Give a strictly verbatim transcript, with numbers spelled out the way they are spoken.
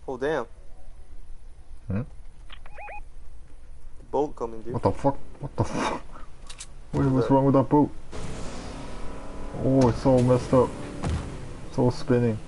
Oh damn. Hmm? The boat coming, dude. What the fuck? What the fuck? Wait, What what's that? wrong with that boat? Oh, it's all messed up. It's all spinning.